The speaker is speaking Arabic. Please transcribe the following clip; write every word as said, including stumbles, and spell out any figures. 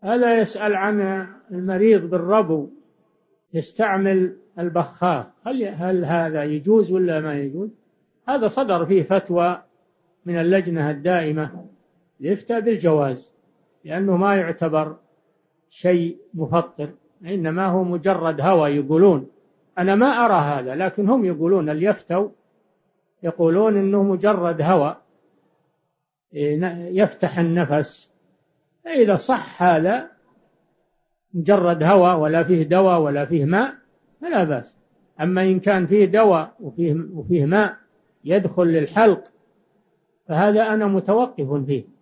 هذا يسأل عن المريض بالربو يستعمل البخاخ، هل هل هذا يجوز ولا ما يجوز؟ هذا صدر فيه فتوى من اللجنة الدائمة للإفتاء بالجواز، لأنه ما يعتبر شيء مفطر، إنما هو مجرد هوى. يقولون، أنا ما أرى هذا، لكن هم يقولون اللي يفتوا يقولون إنه مجرد هوى يفتح النفس. إذا صح هذا مجرد هوى ولا فيه دواء ولا فيه ماء فلا بأس. أما إن كان فيه دواء وفيه, وفيه ماء يدخل للحلق فهذا أنا متوقف فيه.